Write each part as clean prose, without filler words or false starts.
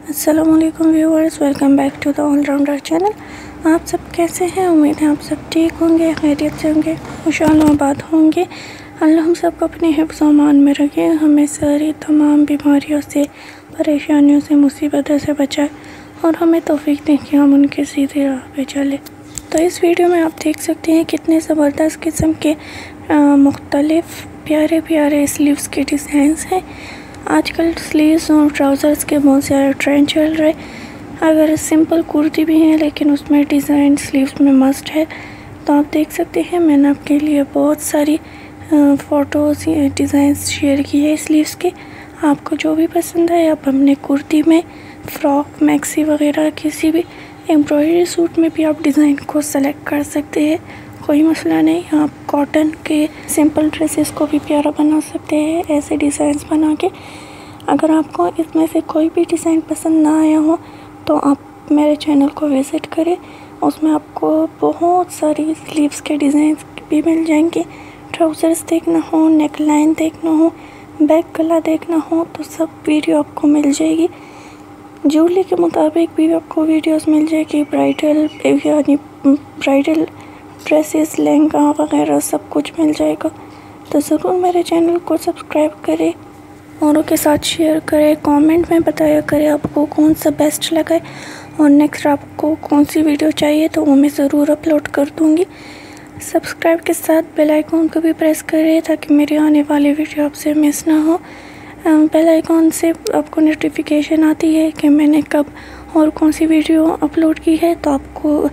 अस्सलामुअलैकुम viewers, welcome back to the allrounder channel. आप सब कैसे हैं? उम्मीद है आप सब ठीक होंगे, खैरियत से होंगे, खुशहाल आबाद होंगे। अल्लाह हम सबको अपने हिफ्ज़ अमान में रखे, हमें सारी तमाम बीमारियों से, परेशानियों से, मुसीबतों से बचाए और हमें तौफीक दें कि हम उनके सीधे राह पे चले। तो इस वीडियो में आप देख सकते हैं कितने ज़बरदस्त किस्म के मुख्तलिफ़ प्यारे प्यारे स्लीव्स के डिज़ाइंस हैं। आजकल स्लीव्स और ट्राउज़र्स के बहुत सारे ट्रेंड चल रहे। अगर सिंपल कुर्ती भी है लेकिन उसमें डिज़ाइन स्लीव्स में मस्ट है, तो आप देख सकते हैं मैंने आपके लिए बहुत सारी फ़ोटोज़ डिज़ाइंस शेयर की है स्लीव्स के। आपको जो भी पसंद है आप अपने कुर्ती में, फ़्रॉक, मैक्सी वगैरह किसी भी एम्ब्रॉयडरी सूट में भी आप डिज़ाइन को सेलेक्ट कर सकते हैं, कोई मसला नहीं। आप कॉटन के सिंपल ड्रेसेस को भी प्यारा बना सकते हैं ऐसे डिज़ाइंस बना के। अगर आपको इसमें से कोई भी डिज़ाइन पसंद ना आया हो तो आप मेरे चैनल को विज़िट करें, उसमें आपको बहुत सारी स्लीव्स के डिज़ाइन भी मिल जाएंगे। ट्राउज़र्स देखना हो, नेक लाइन देखना हो, बैक गला देखना हो तो सब वीडियो आपको मिल जाएगी। ज्वेलरी के मुताबिक भी आपको वीडियोस मिल जाएगी, ब्राइडल यानी ब्राइडल ड्रेसेस, लहंगा वगैरह सब कुछ मिल जाएगा। तो ज़रूर मेरे चैनल को सब्सक्राइब करें, औरों के साथ शेयर करें, कमेंट में बताया करें आपको कौन सा बेस्ट लगा है और नेक्स्ट आपको कौन सी वीडियो चाहिए तो वो मैं ज़रूर अपलोड कर दूँगी। सब्सक्राइब के साथ बेल आइकॉन को भी प्रेस करें ताकि मेरी आने वाली वीडियो आपसे मिस ना हो। बेल आइकॉन से आपको नोटिफिकेशन आती है कि मैंने कब और कौन सी वीडियो अपलोड की है, तो आपको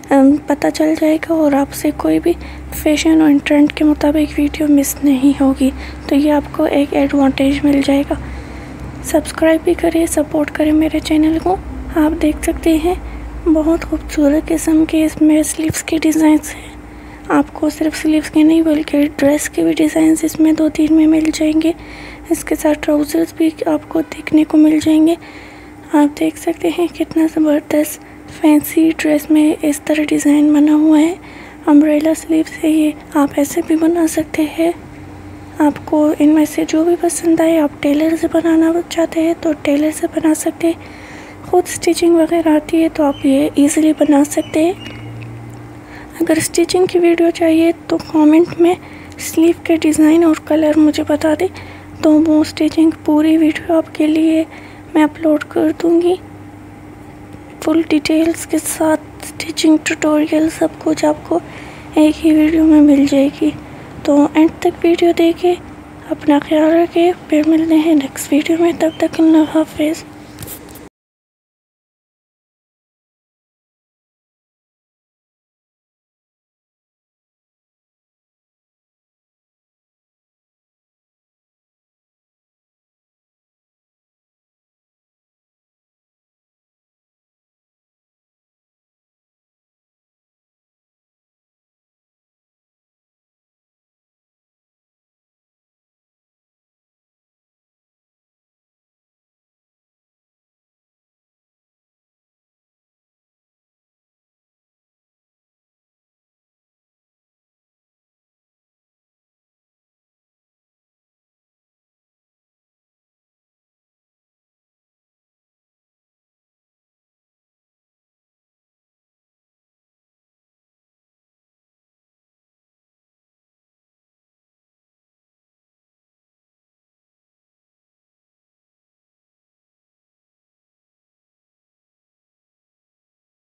पता चल जाएगा और आपसे कोई भी फैशन और ट्रेंड के मुताबिक वीडियो मिस नहीं होगी। तो ये आपको एक एडवांटेज मिल जाएगा। सब्सक्राइब भी करें, सपोर्ट करें मेरे चैनल को। आप देख सकते हैं बहुत खूबसूरत किस्म के इसमें स्लीव्स के डिज़ाइंस हैं। आपको सिर्फ स्लीव्स के नहीं बल्कि ड्रेस के भी डिज़ाइंस इसमें 2-3 में मिल जाएंगे। इसके साथ ट्राउज़र्स भी आपको देखने को मिल जाएंगे। आप देख सकते हैं कितना ज़बरदस्त फैंसी ड्रेस में इस तरह डिज़ाइन बना हुआ है। अम्ब्रेला स्लीव्स है ये, आप ऐसे भी बना सकते हैं। आपको इनमें से जो भी पसंद आए, आप टेलर से बनाना चाहते हैं तो टेलर से बना सकते हैं। ख़ुद स्टिचिंग वगैरह आती है तो आप ये इजीली बना सकते हैं। अगर स्टिचिंग की वीडियो चाहिए तो कमेंट में स्लीव के डिज़ाइन और कलर मुझे बता दें, तो वो स्टिचिंग पूरी वीडियो आपके लिए मैं अपलोड कर दूँगी। फुल डिटेल्स के साथ स्टिचिंग ट्यूटोरियल सब कुछ आपको एक ही वीडियो में मिल जाएगी। तो एंड तक वीडियो देखें, अपना ख्याल रखें, फिर मिलते हैं नेक्स्ट वीडियो में। तब तक अल्लाह हाफ़िज़।